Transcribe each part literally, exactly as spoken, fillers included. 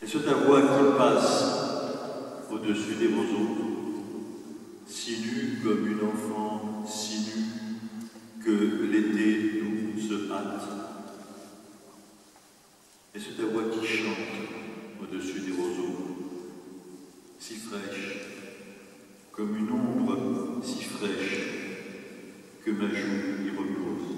Est-ce ta voix qui passe au-dessus des roseaux, si nue comme une enfant, si nue que l'été nous se hâte? Est-ce ta voix qui chante au-dessus des roseaux, si fraîche, comme une ombre si fraîche que ma joue y repose?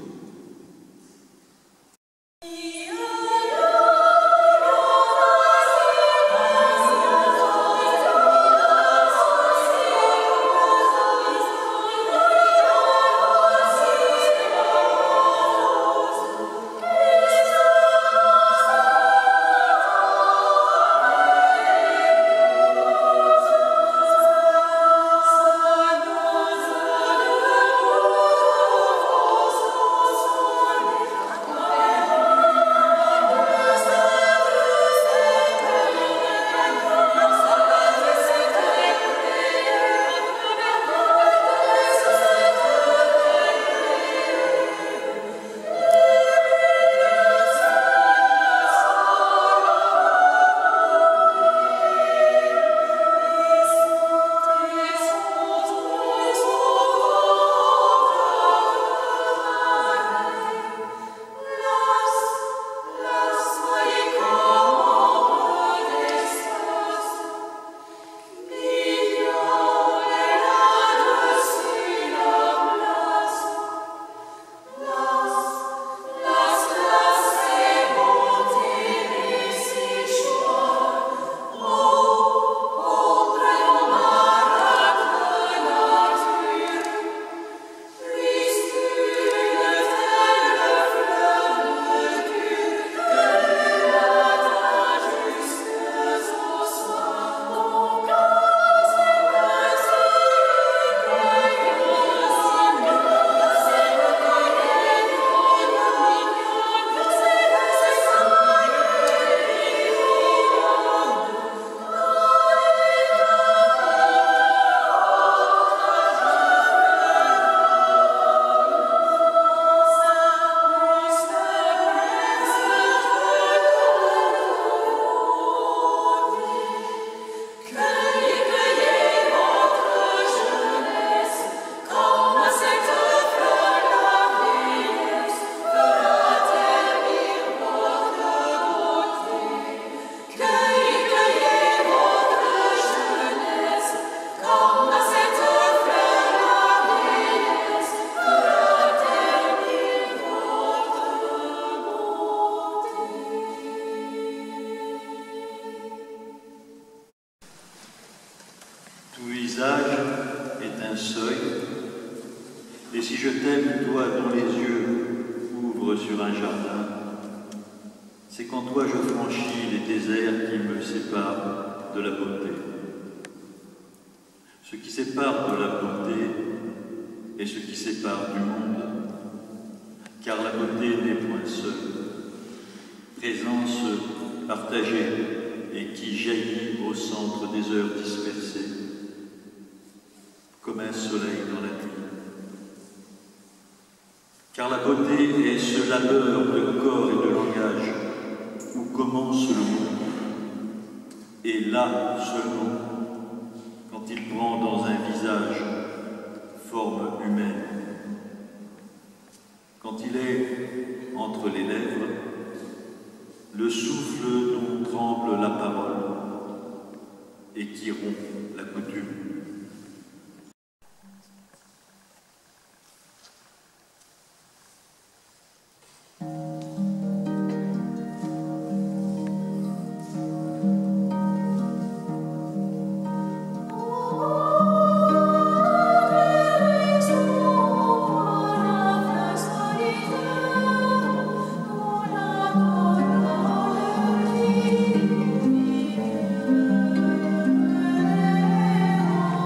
Tout visage est un seuil, et si je t'aime, toi dont les yeux ouvrent sur un jardin, c'est qu'en toi je franchis les déserts qui me séparent de la beauté. Ce qui sépare de la beauté est ce qui sépare du monde, car la beauté n'est point seule, présence partagée et qui jaillit au centre des heures dispersées, comme un soleil dans la nuit. Car la beauté est ce labeur de corps et de langage où commence le monde, et là seulement, quand il prend dans un visage forme humaine, quand il est entre les lèvres, le souffle dont tremble la parole et qui rompt la coutume. Oh,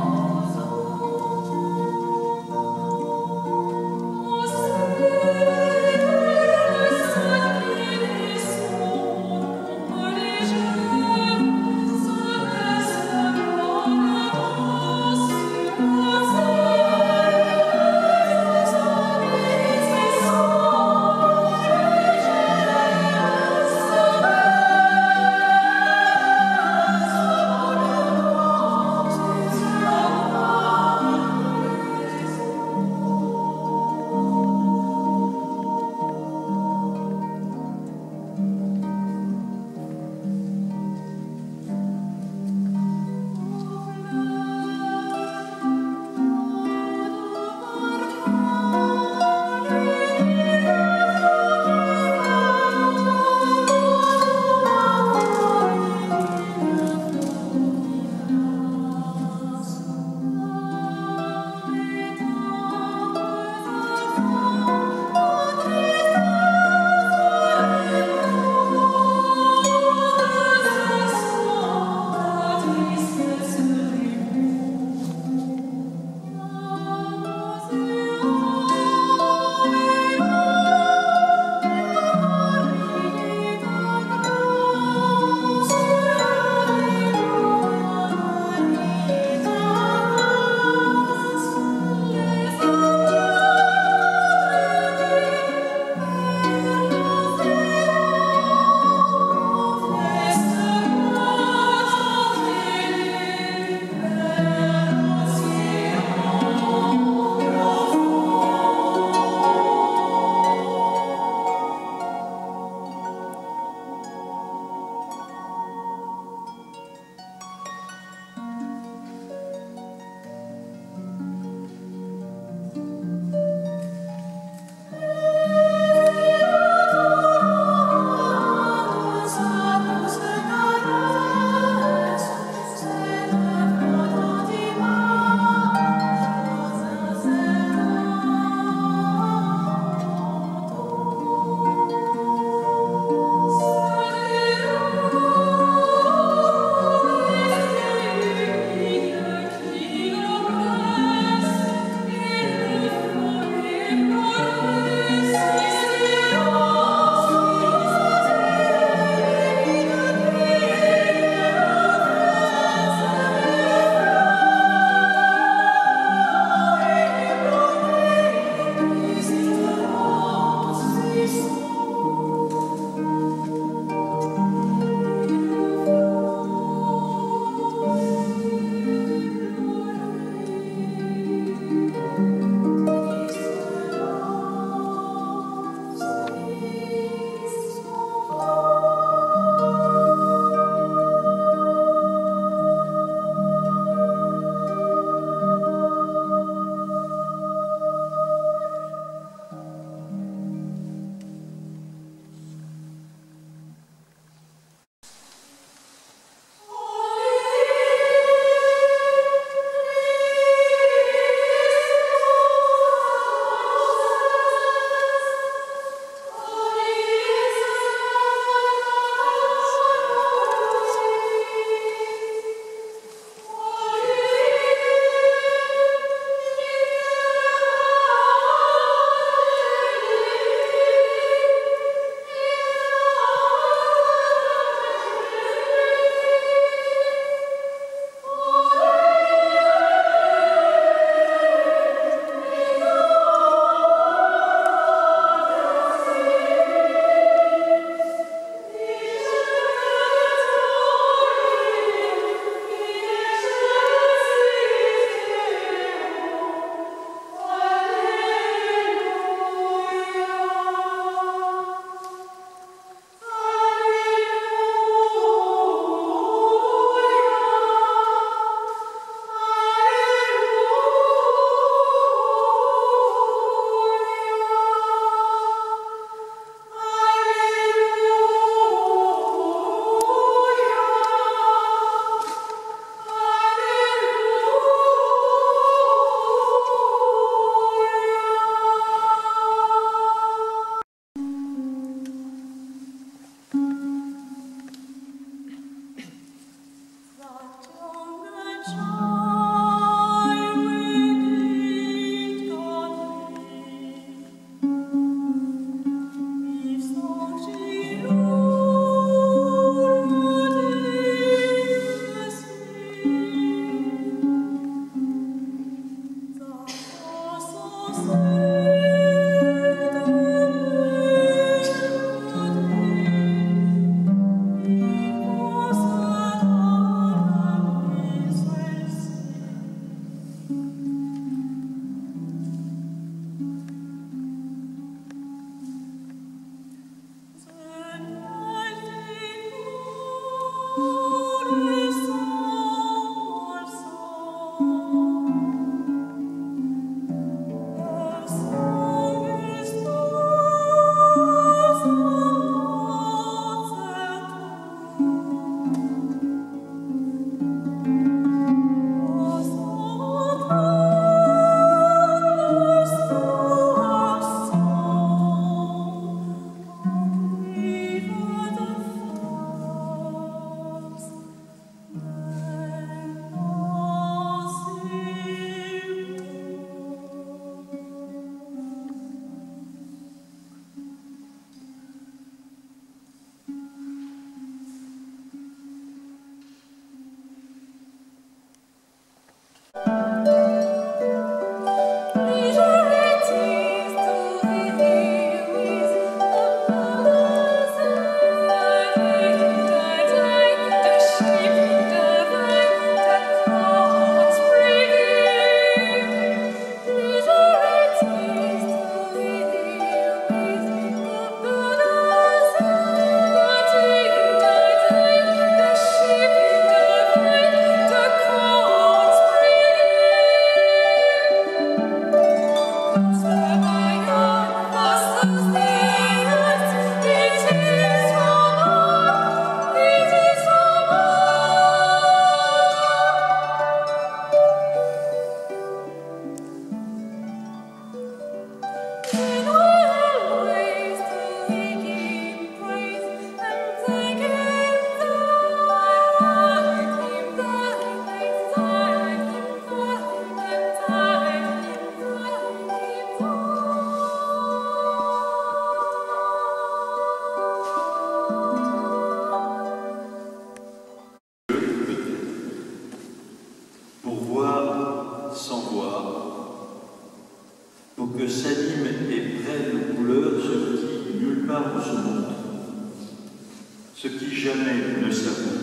ce qui jamais ne s'avoue.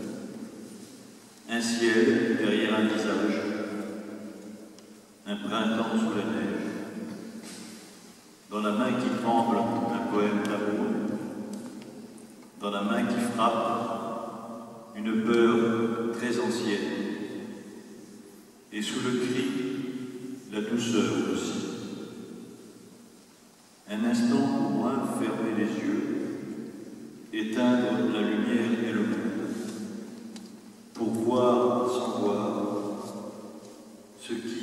Un ciel derrière un visage, un printemps sous la neige, dans la main qui tremble un poème d'amour, dans la main qui frappe une peur très ancienne, et sous le cri, la douceur aussi. Un instant au moins fermer les yeux, éteindre la lumière et le monde, pour voir sans voir ce qui